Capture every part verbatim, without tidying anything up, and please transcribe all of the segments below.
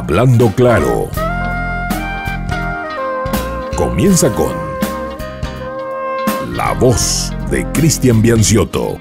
Hablando Claro. Comienza con la voz de Cristian Bianciotto.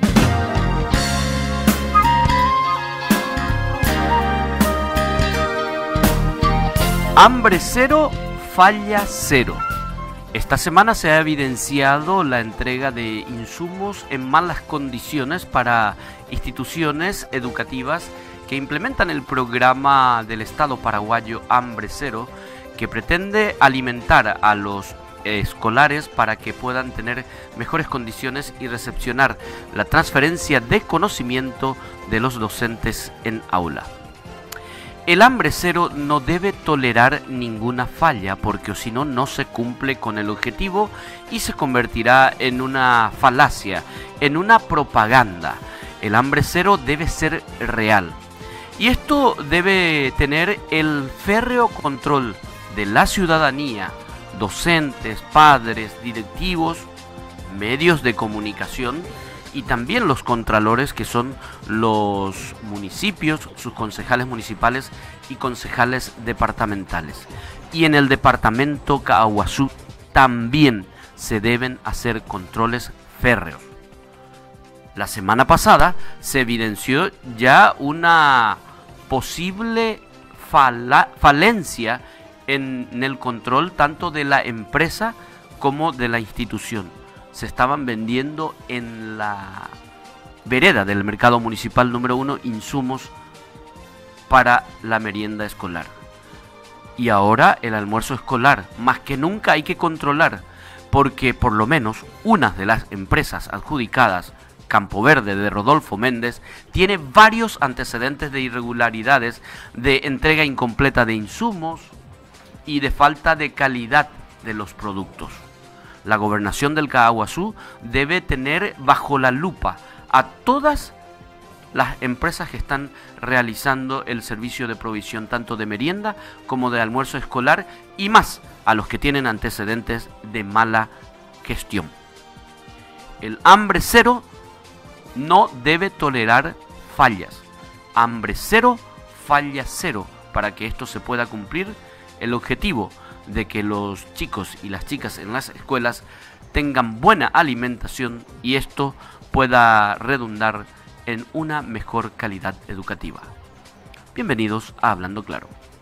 Hambre cero, falla cero. Esta semana se ha evidenciado la entrega de insumos en malas condiciones para instituciones educativas que implementan el programa del Estado paraguayo Hambre Cero, que pretende alimentar a los escolares para que puedan tener mejores condiciones y recepcionar la transferencia de conocimiento de los docentes en aula. El hambre cero no debe tolerar ninguna falla, porque si no, no se cumple con el objetivo y se convertirá en una falacia, en una propaganda. El hambre cero debe ser real. Y esto debe tener el férreo control de la ciudadanía, docentes, padres, directivos, medios de comunicación y también los contralores, que son los municipios, sus concejales municipales y concejales departamentales. Y en el departamento Caaguazú también se deben hacer controles férreos. La semana pasada se evidenció ya una posible fala- falencia en, en el control tanto de la empresa como de la institución. Se estaban vendiendo en la vereda del mercado municipal número uno insumos para la merienda escolar. Y ahora el almuerzo escolar, más que nunca hay que controlar, porque por lo menos una de las empresas adjudicadas, Campo Verde de Rodolfo Méndez, tiene varios antecedentes de irregularidades, de entrega incompleta de insumos y de falta de calidad de los productos. La gobernación del Caaguazú debe tener bajo la lupa a todas las empresas que están realizando el servicio de provisión tanto de merienda como de almuerzo escolar, y más a los que tienen antecedentes de mala gestión. El hambre cero no debe tolerar fallas. Hambre cero, falla cero, para que esto se pueda cumplir el objetivo de que los chicos y las chicas en las escuelas tengan buena alimentación y esto pueda redundar en una mejor calidad educativa. Bienvenidos a Hablando Claro.